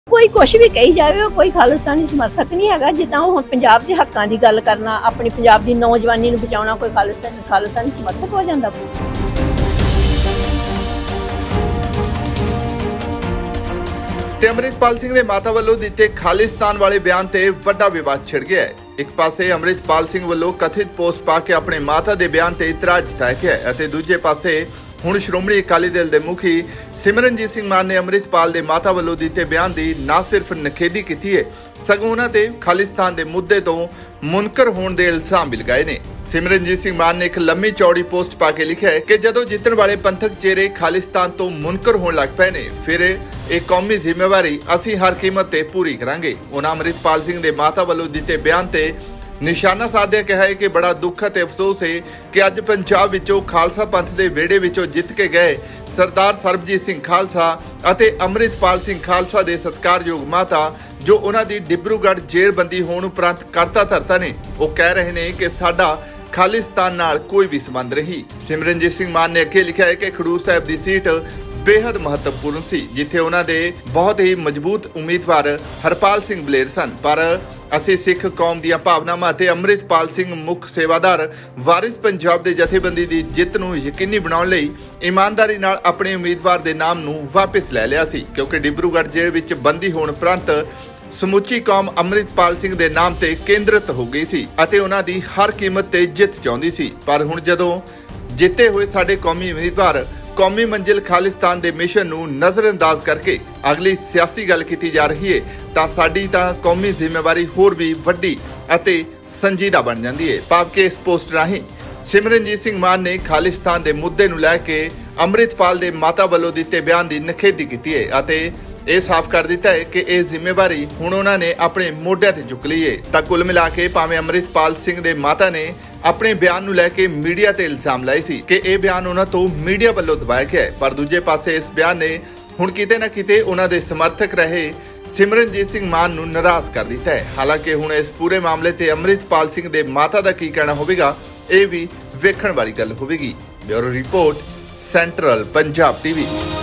कोई कुछ भी कही जाए कोई खालिस्तानी समर्थक नहीं है जिदा हुण पंजाब के हकों की गल करना अपनी पंजाब की नौजवानी बचाना कोई खालिस्तानी समर्थक हो जाता। अमृतपाल सिंह ने माता वालों दिते खालिस्तान वाले बयान ते वड्डा विवाद छिड़ गया है। एक पासे अमृतपाल सिंह वालों कथित पोस्ट पा के अपने माता के बयान ते इतराज जताया गया है अते दूजे पासे हुण श्रोमणी अकाली दल के मुखी सिमरनजीत सिंह मान ने अमृतपाल के माता वालों दिते बयान की न सिर्फ निखेधी की है सगों उन्होंने खालिस्तान के मुद्दे तो मुनकर होने के इल्जाम भी लगाए ने। सिमरनजीत सिंह मान ने एक लंबी चौड़ी पोस्ट पा के लिखा है कि जदों जितने वाले पंथक चेहरे खालिस्तान तो मुनकर होने लग पे ने फिर एक कौमी जिम्मेवारी असी हर कीमत ते पूरी करांगे। उन्होंने अमृतपाल सिंह के माता वालों दिते बयान ते निशाना साधिया कहा है कि बड़ा दुख ते अफसोस है कि अज पंजाब विचों खालसा पंथ के वेड़े विचों जित के गए सरदार सरबजीत सिंह खालसा अते अमृतपाल सिंह खालसा के सत्कारयोग माता जो उन्हां दी डिब्रूगढ़ जेलबंदी होने उपरंत करता धरता ने वो कह रहे हैं कि साडा खालिस्तान नाल कोई भी संबंध नहीं। सिमरनजीत सिंह मान ने अगे लिखा है कि खडूर साहब की सीट बेहद महत्वपूर्ण सी जिथे उन्होंने बहुत ही मजबूत उम्मीदवार हरपाल सिंह बलेर सन पर असी सिख कौम दी भावनावां ते अमृतपाल सिंह मुख सेवादार वारिस पंजाब दे जथेबंदी दी जित नूं यकीनी बनाउण लई ईमानदारी नाल अपने उम्मीदवार दे नाम नूं वापस लै लिया सी क्योंकि डिब्रूगढ़ जेल विच बंदी होण उपरंत समूची कौम अमृतपाल सिंह दे नाम ते केंद्रित हो गई सी अते उन्हां दी हर कीमत ते जित चाहुंदी सी। पर हुण जदों जिते हुए साडे कौमी उम्मीदवार कौमी मंजिल खालिस्तान के मिशन नूं नज़रअंदाज करके अगली सियासी गल की जा रही है तां साडी तां कौमी जिम्मेवारी होर भी वड्डी अते संजीदा बन जाती है। भाव के इस पोस्ट राही सिमरनजीत सिंह मान ने खालिस्तान के मुद्दे नूं लैके अमृतपाल के माता वालों दिते बयान की निखेधी की है अते यह साफ कर दिता है कि यह जिम्मेवारी हुण उन्होंने अपने मोढिਆਂ ते चुक ली है। तां कुल मिला के भावें अमृतपाल सिंह के माता ने अपने बयान नूं लैके मीडिया ते इल्जाम लाए सी कि यह बयान उन्हां तों मीडिया वालों दबाया गया है पर दूजे पासे इस बयान ने हुण किते ना किते उन्हां दे समर्थक रहे सिमरनजीत सिंह मान नूं नाराज कर दिता है। हालांकि हुण इस पूरे मामले ते अमृतपाल सिंह दे माता दा की कहना होवेगा यह भी वेखण वाली गल होवेगी। Bureau report central Punjab TV.